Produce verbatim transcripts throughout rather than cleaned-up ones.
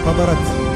انتظرت.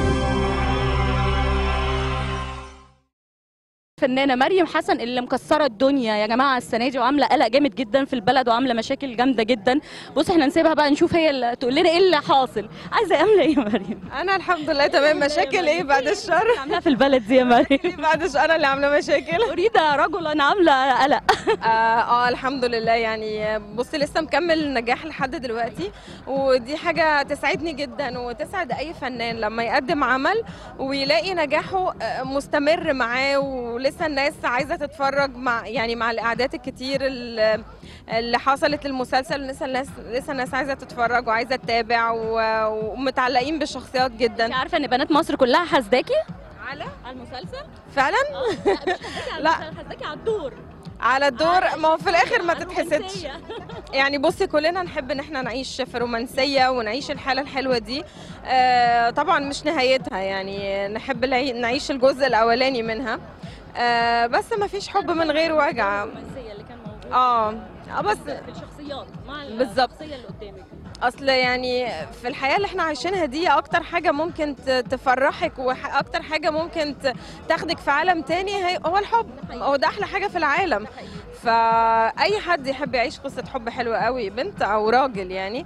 الفنانه مريم حسن اللي مكسره الدنيا يا جماعه السنه دي، وعامله قلق جامد جدا في البلد، وعامله مشاكل جامده جدا. بص احنا نسيبها بقى نشوف هي اللي تقول لنا ايه اللي حاصل. عايزه عامله ايه يا مريم؟ انا الحمد لله تمام. مشاكل ايه بعد الشر؟ عاملاها في البلد دي يا مريم؟ بعد الشر انا اللي عامله مشاكل. اريد رجلا عامله قلق. آه, اه الحمد لله. يعني بصي لسه مكمل نجاح لحد دلوقتي، ودي حاجه تسعدني جدا وتسعد اي فنان لما يقدم عمل ويلاقي نجاحه مستمر معاه، ولسه الناس عايزه تتفرج مع يعني مع الاعداد الكتير اللي حصلت للمسلسل. لسه الناس لسه الناس عايزه تتفرج وعايزه تتابع ومتعلقين بالشخصيات جدا. انت عارفه ان بنات مصر كلها حاسداكي على على المسلسل فعلا؟ لا حاسداكي على الدور على الدور. ما هو في الاخر ما تتحسدش. يعني بصي كلنا نحب ان احنا نعيش في رومانسيه ونعيش الحاله الحلوه دي. آه طبعا مش نهايتها، يعني نحب نعيش الجزء الاولاني منها. آه بس ما فيش حب من غير وجع. الرومانسيه اللي كان موجود اه بس في الشخصيات مع بالظبط الشخصيه اللي قدامك. اصل يعني في الحياه اللي احنا عايشينها دي اكتر حاجه ممكن تفرحك واكتر حاجه ممكن تاخدك في عالم تاني هو الحب. هو ده احلى حاجه في العالم. فاي حد يحب يعيش قصه حب حلوه قوي، بنت او راجل يعني.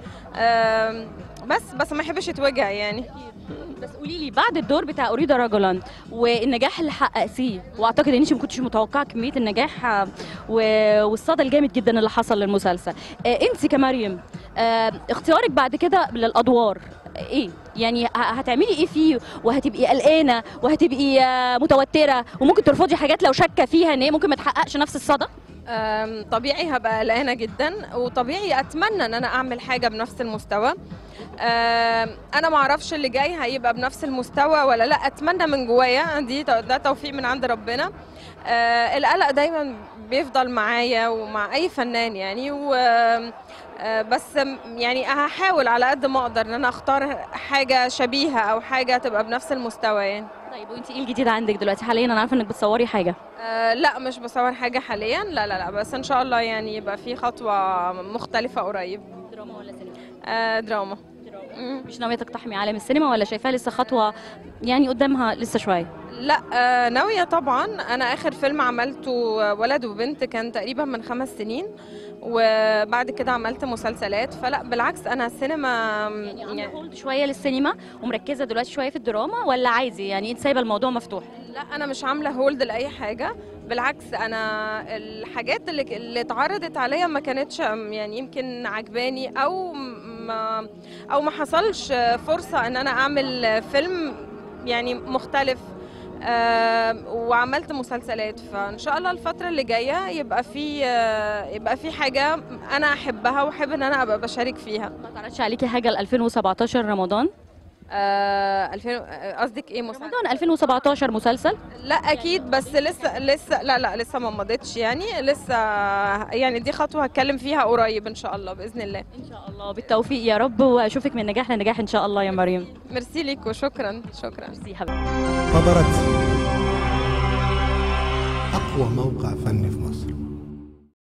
بس بس ما يحبش يتوجع يعني. بس قولي لي بعد الدور بتاع اريد رجلا والنجاح اللي حققتيه، واعتقد ان انت ما كنتش متوقعه كميه النجاح والصدى الجامد جدا اللي حصل للمسلسل، انت كمريم اختيارك بعد كده للادوار ايه؟ يعني هتعملي ايه فيه؟ وهتبقي قلقانه وهتبقي متوتره وممكن ترفضي حاجات لو شاكه فيها ان هي ممكن ما تحققش نفس الصدى؟ طبيعي هبقى قلقانه جدا، وطبيعي اتمنى ان انا اعمل حاجه بنفس المستوى. انا ما اعرفش اللي جاي هيبقى بنفس المستوى ولا لا. اتمنى من جوايا، دي ده توفيق من عند ربنا. القلق دايما بيفضل معايا ومع اي فنان يعني. و بس يعني هحاول على قد ما اقدر ان انا اختار حاجه شبيهه او حاجه تبقى بنفس المستوى يعني. طيب وانت ايه الجديد عندك دلوقتي حاليا؟ انا عارفه انك بتصوري حاجه. أه لا مش بصور حاجه حاليا، لا لا لا، بس ان شاء الله يعني يبقى في خطوه مختلفه قريب. دراما ولا سينما؟ أه دراما. دراما. مش ناويه تقتحمي عالم السينما ولا شايفاها لسه خطوه يعني قدامها لسه شويه؟ لا أه ناويه طبعا. انا اخر فيلم عملته ولد وبنت كان تقريبا من خمس سنين، وبعد كده عملت مسلسلات. فلا بالعكس انا السينما يعني عامله هولد شويه للسينما ومركزه دلوقتي شويه في الدراما، ولا عادي يعني انت سايبه الموضوع مفتوح؟ لا انا مش عامله هولد لاي حاجه، بالعكس انا الحاجات اللي اللي اتعرضت عليا ما كانتش يعني يمكن عجباني او ما او ما حصلش فرصه ان انا اعمل فيلم يعني مختلف. آه وعملت مسلسلات، فان شاء الله الفتره اللي جايه يبقى في آه يبقى في حاجه انا احبها واحب ان انا ابقى بشارك فيها. ما اتعرضش عليكي حاجه ل ألفين وسبعتاشر رمضان؟ آه ألفين قصدك ايه؟ مسلسل رمضان ألفين وسبعتاشر مسلسل؟ لا اكيد، بس لسه لسه لا لا لسه ما مضيتش يعني. لسه يعني دي خطوه هتكلم فيها قريب ان شاء الله باذن الله. ان شاء الله بالتوفيق يا رب، واشوفك من نجاح لنجاح ان شاء الله يا مريم. ميرسي ليك وشكرا. شكرا. ميرسي حبيبتي. انتظرت. أقوى موقع فني